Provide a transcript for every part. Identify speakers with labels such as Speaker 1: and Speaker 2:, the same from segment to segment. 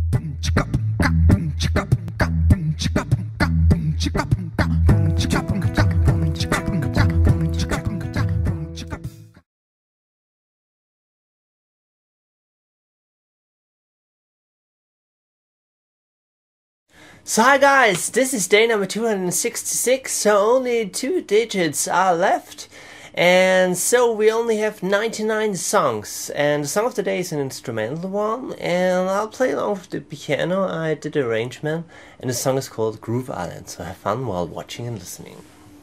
Speaker 1: So hi guys, this is day number 266, so only 2 digits are left, and so we only have 99 songs, and the song of the day is an instrumental one, and I'll play along with the piano. I did the arrangement, and the song is called Groove Island, so have fun while watching and listening.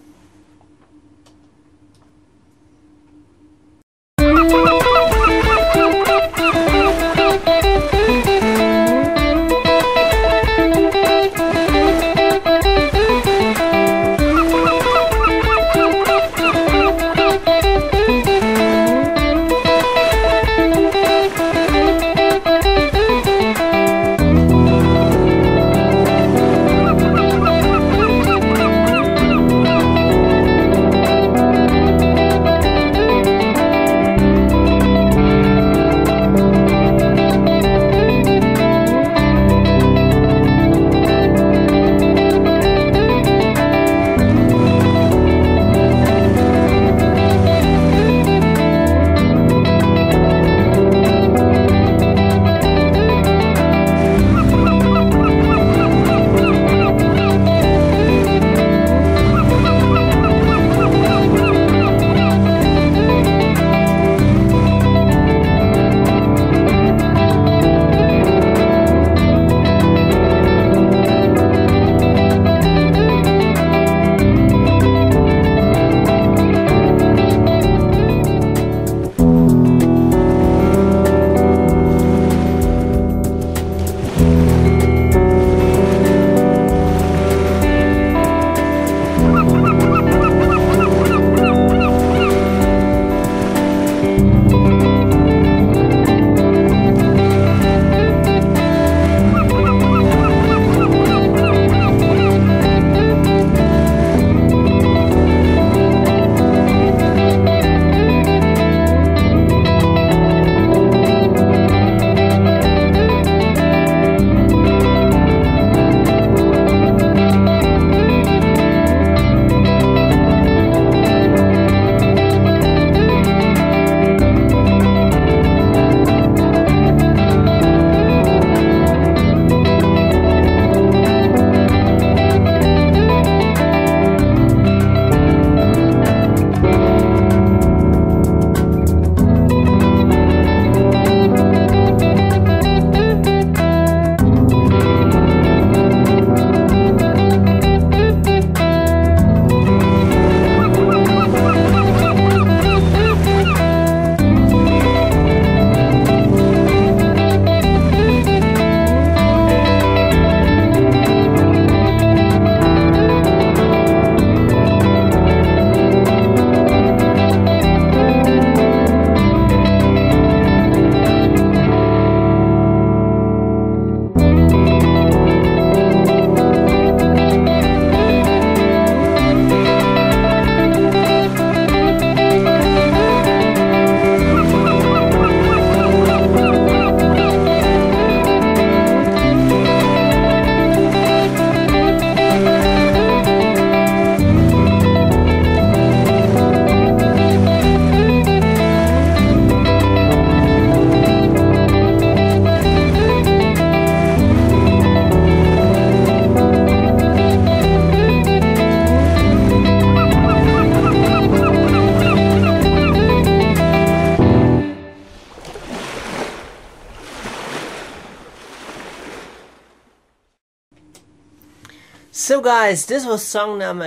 Speaker 1: So guys, this was song number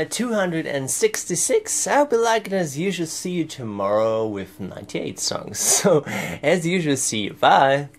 Speaker 1: 266. I hope you like it. As usual, see you tomorrow with 98 songs. So as usual, see you. Bye.